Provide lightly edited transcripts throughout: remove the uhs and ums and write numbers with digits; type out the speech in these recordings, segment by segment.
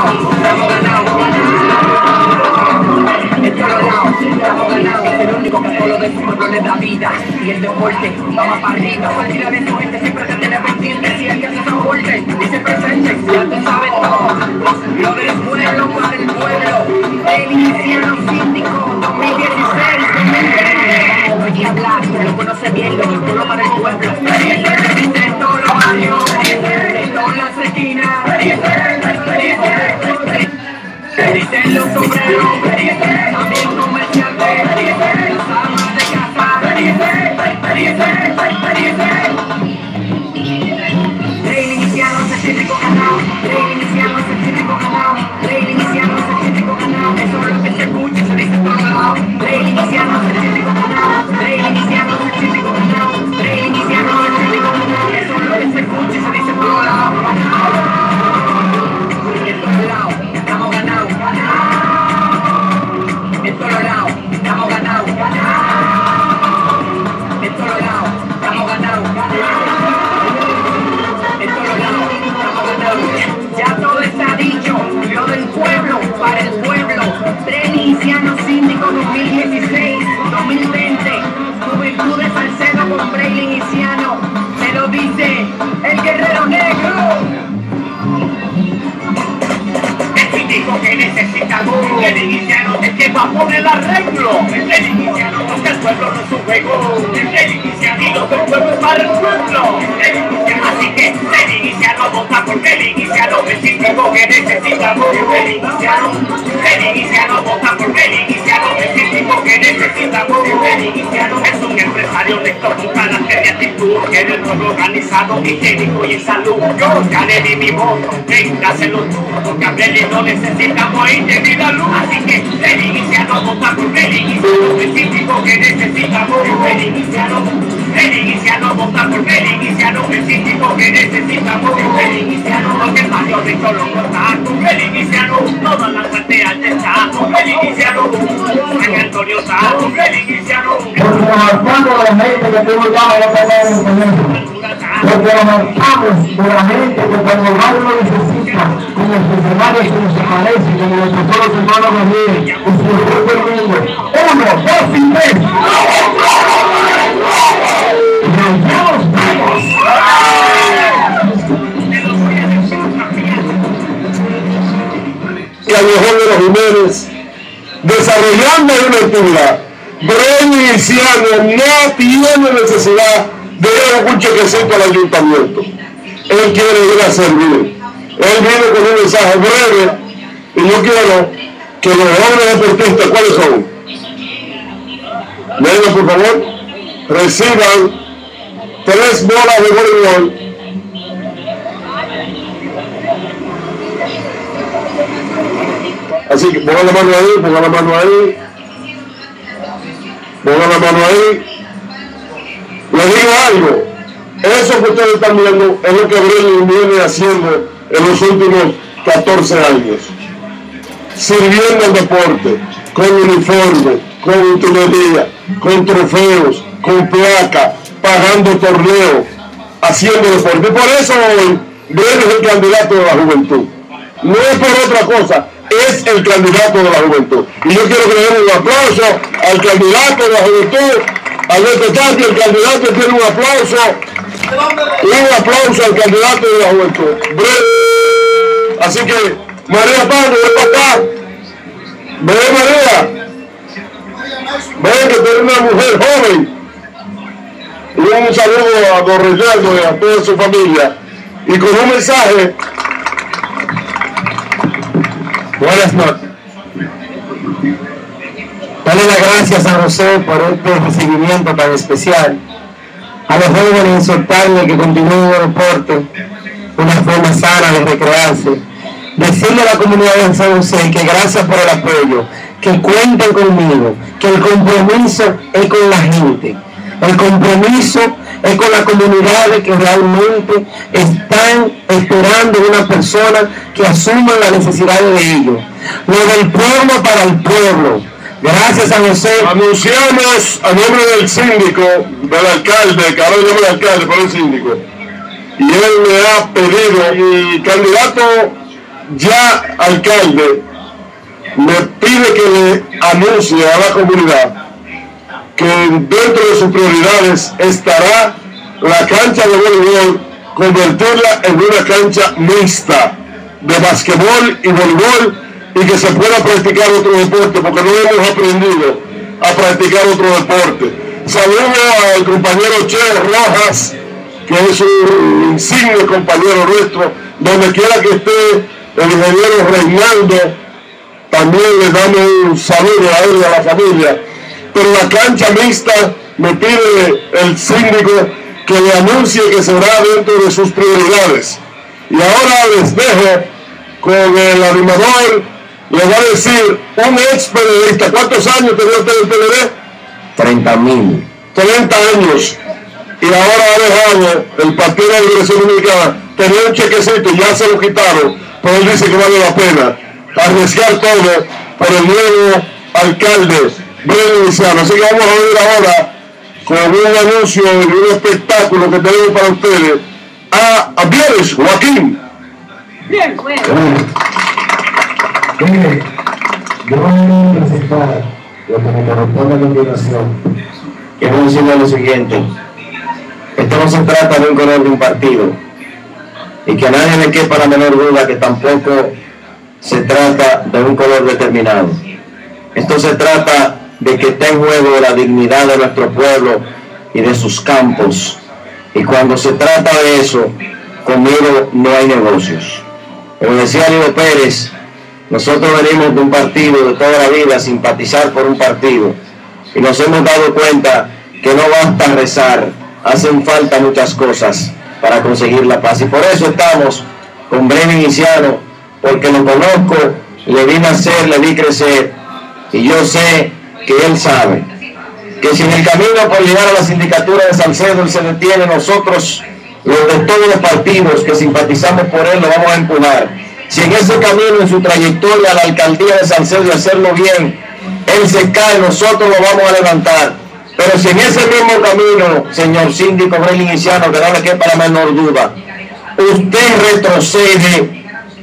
Es el único que solo del pueblo le da vida. Y el deporte, vamos para arriba. Cualquiera de su gente siempre se tiene pendiente. Si alguien se transporte y se presente, ya te sabes todo. Lo del pueblo para el pueblo. El iniciano síndico 2016. Voy a hablar, lo conoce bien, lo del pueblo para el pueblo. De todos los barrios, de todas las esquinas. Dicen los obreros, también comerciantes, las amas de casa. Rey Iniciano es el típico ganado, Rey Iniciano es el típico ganado, Rey Iniciano es el típico ganado. Eso es lo que se escucha, se dice en todos lados. Rey Iniciano es el típico ganado, Rey Iniciano es el típico ganado, Rey Iniciano es el típico ganado. Eso es lo que se escucha y se dice en todos lados. En todos lados, estamos ganados. En todos lados, estamos ganados. En todos lados, estamos ganados. En todos lados, estamos ganados. Ya todo está dicho, lo del pueblo, para el pueblo. Tren Iniciano Síndico 2016-2020. Juventud de Salcedo con Braille Iniciano. Se lo dice el guerrero negro. Que necesitamos el iniciano es que va a poner el arreglo. El iniciano porque el pueblo no es un juego. El iniciano y lo del pueblo es para el pueblo. Así que el iniciano vota porque el iniciano es el síndico que necesitamos. El iniciano vota porque el iniciano es el síndico que necesitamos. El iniciano es un empresario honesto con carácter y actitud. Quiere el pueblo organizado, higiénico y en salud. Yo ya le di mi voto, véngaselo tú, porque a Breli no necesitamos ir de luz. Así que el iniciano vota por el iniciano, el síndico que necesitamos. El iniciano vota por el iniciano, el síndico que necesitamos. El iniciano porque el barrio de Cholo corta. El iniciano todas las carteras de Estado. El iniciano San Antonio está. El iniciano porque marcamos de la gente que tengo ya no podemos tener. Porque lo marcamos de la gente que cuando el barrio lo necesita, como los funcionarios se nos aparece, como los otros hermanos Gabriel, con su grupo de niños. 1, 2 y 3. ¡Nos vamos! Callejón de los Jiménez, desarrollando una actividad. Braille Iniciano no tiene necesidad de ir a un chequecito al ayuntamiento. Él quiere ir a servir. Él viene con un mensaje breve y yo quiero que los jóvenes deportistas, ¿cuáles son? Vengan por favor, reciban 3 bolas de voleibol. Así que pongan la mano ahí, pongan la mano ahí. Pongan la mano ahí. Les digo algo, eso que ustedes están viendo es lo que Braille viene haciendo en los últimos 14 años. Sirviendo el deporte, con uniforme, con utilería, con trofeos, con placa, pagando torneos, haciendo deporte. Y por eso hoy Braille es el candidato de la juventud. No es por otra cosa, es el candidato de la juventud. Y yo quiero que le den un aplauso al candidato de la juventud. Alberto Tapia, el candidato, tiene un aplauso. Un aplauso al candidato de la juventud. Así que, María Pablo, ven para acá. Ven, María. Ven, que tú eres una mujer joven. Y un saludo a don Reynaldo y a toda su familia. Y con un mensaje. Buenas noches. Dale las gracias a José por este recibimiento tan especial. A los jóvenes exhortarles que continúen el deporte, una forma sana de recrearse. Decirle a la comunidad de San José que gracias por el apoyo, que cuenten conmigo, que el compromiso es con la gente. El compromiso es con las comunidades que realmente están esperando una persona que asuma las necesidades de ellos. Lo del pueblo para el pueblo. Gracias a José. Anunciamos a nombre del síndico, del alcalde, que ahora llama el alcalde, pero el síndico. Y él me ha pedido, y candidato ya alcalde me pide que le anuncie a la comunidad que dentro de sus prioridades estará la cancha de voleibol, convertirla en una cancha mixta de basquetbol y voleibol, y que se pueda practicar otro deporte, porque no hemos aprendido a practicar otro deporte. Saludo al compañero Che Rojas, que es un insigne compañero nuestro, donde quiera que esté, el ingeniero Reinaldo, también le damos un saludo a él y a la familia. Pero la cancha mixta me pide el síndico que le anuncie que será dentro de sus prioridades. Y ahora les dejo con el animador, le va a decir un ex periodista. ¿Cuántos años tenía usted en PLD? 30.000. 30 años. Y ahora ha dejado el Partido de la Liberación Dominicana. Tenía un chequecito y ya se lo quitaron, pero él dice que vale la pena arriesgar todo por el nuevo alcalde Brenlin Lisiano. Así que vamos a ver ahora con un anuncio y un espectáculo que tenemos para ustedes a Vieres Joaquín. Bien, bueno. Yo voy a presentar lo que me corresponde a continuación. Quiero decirle lo siguiente: esto no se trata de un color de un partido, y que a nadie le quepa la menor duda que tampoco se trata de un color determinado. Esto se trata de que está en juego la dignidad de nuestro pueblo y de sus campos, y cuando se trata de eso, conmigo no hay negocios. Como decía Lido Pérez, nosotros venimos de un partido de toda la vida, simpatizar por un partido, y nos hemos dado cuenta que no basta rezar, hacen falta muchas cosas para conseguir la paz, y por eso estamos con Brenlin Lisiano, porque lo conozco, le vi nacer, le vi crecer, y yo sé que él sabe que si en el camino por llegar a la sindicatura de Salcedo él se detiene, nosotros, los de todos los partidos que simpatizamos por él, lo vamos a empujar. Si en ese camino, en su trayectoria a la alcaldía de Salcedo y hacerlo bien, él se cae, nosotros lo vamos a levantar. Pero si en ese mismo camino, señor síndico Brenlin Lisiano, que no le quepa la menor duda, usted retrocede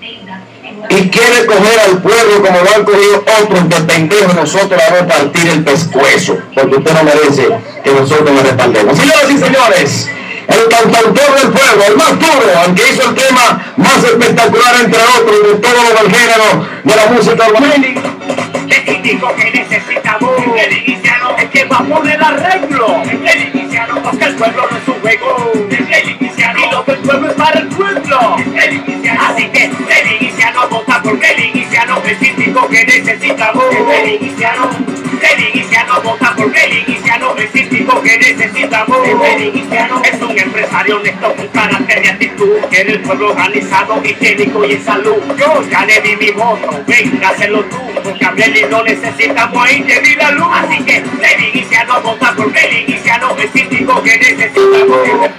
y quiere coger al pueblo como lo han cogido otros de pendejos, nosotros vamos a partir el pescuezo, porque usted no merece que nosotros le respaldemos. Señoras y señores, el cantautor del pueblo, el más duro, aunque hizo el tema más espectacular entre otros de todo lo del género de la música urbana. Le indico que necesitamos el Lisiano, es que va a poner arreglo. El Lisiano, porque el pueblo no es un juego. El Lisiano, y lo del pueblo es para el pueblo. El Lisiano, así que el Lisiano vota porque el Lisiano es el síndico que necesitamos. El Lisiano vota porque el Lisiano es el síndico que necesitamos. El Lisiano es un empresario honesto con carácter y actitud, que en el pueblo organizado, higiénico y en salud. Yo ya le di mi voto, venga, hazlo tú, porque a Brenlin no necesitamos ahí que vi la luz. Así que el Lisiano vota porque el Lisiano es el síndico que necesitamos.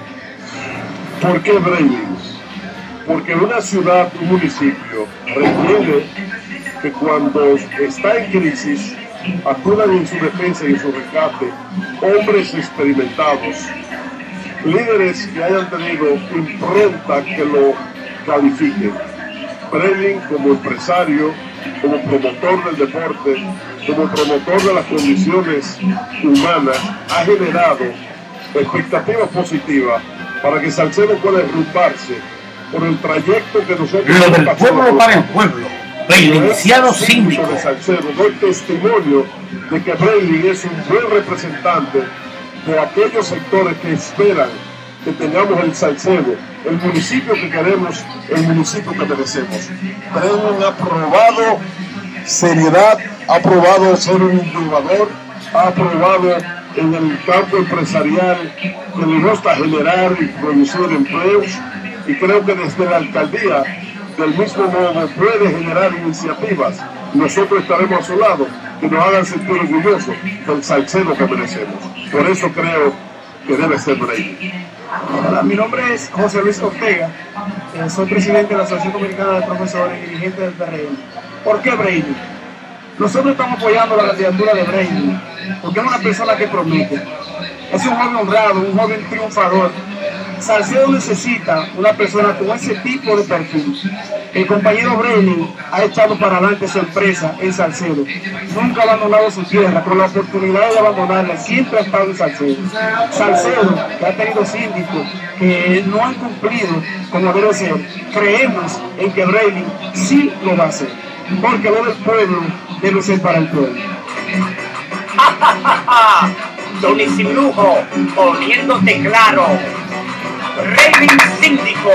¿Por qué Brenlin? Porque una ciudad, un municipio, requiere que cuando está en crisis acudan en su defensa y en su rescate hombres experimentados, líderes que hayan tenido impronta que lo califiquen. Brenlin, como empresario, como promotor del deporte, como promotor de las condiciones humanas, ha generado expectativas positivas para que Salcedo pueda derrumbarse por el trayecto que nosotros lo del pueblo para el pueblo. Brenlin Lisiano síndico de Salcedo. Doy testimonio de que Brenlin es un buen representante de aquellos sectores que esperan que tengamos el Salcedo, el municipio que queremos, el municipio que merecemos. Brenlin ha probado seriedad, ha probado ser un innovador, ha probado en el campo empresarial que le gusta generar y producir empleos, y creo que desde la alcaldía del mismo modo puede generar iniciativas. Nosotros estaremos a su lado, que nos hagan sentir orgullosos del Salcedo que merecemos. Por eso creo que debe ser Brenlin. Hola, mi nombre es José Luis Ortega, soy presidente de la Asociación Dominicana de Profesores y dirigente del PRM. ¿Por qué Brenlin? Nosotros estamos apoyando la candidatura de Brenlin porque es una persona que promete. Es un joven honrado, un joven triunfador. Salcedo necesita una persona con ese tipo de perfil. El compañero Brenin ha echado para adelante su empresa en Salcedo. Nunca ha abandonado su tierra, con la oportunidad de abandonarla, siempre ha estado en Salcedo. Salcedo, que ha tenido síndicos que no han cumplido como debe ser, creemos en que Brenin sí lo va a hacer, porque lo del pueblo debe ser para el pueblo. Tony Sin Lujo, poniéndote claro. Brenin Síndico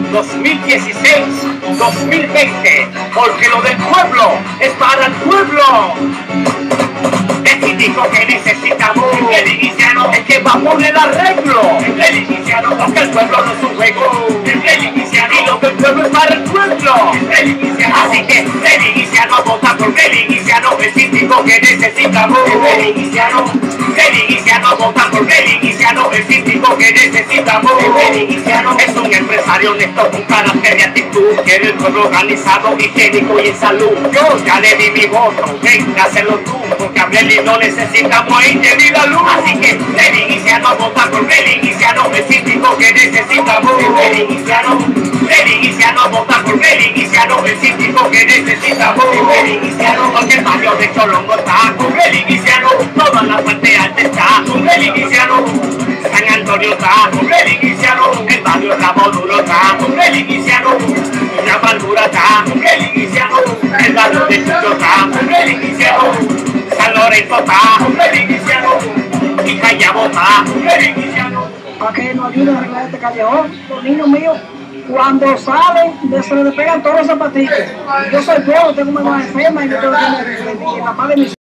2016-2020, porque lo del pueblo es para el pueblo. El síndico que necesitamos, el iniciano, el que va a poner arreglo. El iniciano, porque el pueblo no es un juego. El iniciano, y lo del pueblo es para el pueblo. El iniciano, así que el iniciano vota por el iniciano, el síndico que necesitamos. El iniciano vota por el iniciano, el síndico que necesitamos. El iniciano es un empresario honesto con carácter y actitud, quiere el pueblo organizado, higiénico y en salud. Yo ya le di mi voto, venga, hazlo tú, porque a Brenin no necesitamos ahí de vida luz. Así que el iniciano vota por el iniciano, el síndico que necesitamos. El iniciano vota por el iniciano, el síndico que necesitamos. El iniciano, porque el barrio de Cholongo está con el iniciano, toda la parte alta está con el iniciano, San Antonio está con el iniciano, el barrio Rabo Duro está con el iniciano, la Valgura está con el iniciano, el barrio de Chucho está con el iniciano, San Lorenzo está con el iniciano, y Callao está con el iniciano. Para que nos ayuden a arreglar este callejón, los niños míos, cuando salen, se les pegan todos los zapatillos. Yo soy pobre, tengo una mamá enferma y yo tengo que ir a la madre de mis